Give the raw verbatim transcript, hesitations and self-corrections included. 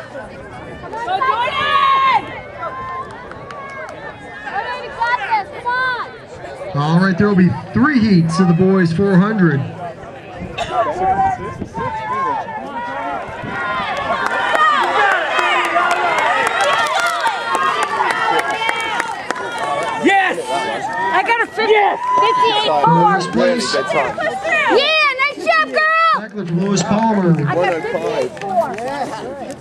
Go, Jordan! Jordan, we got this, come on! All right, there will be three heats of the boys four hundred. Yes! I got a fifty, yes! fifty-eight four. Yeah, nice job, girl! Tackler from Lewis Palmer. I got fifty-eight four.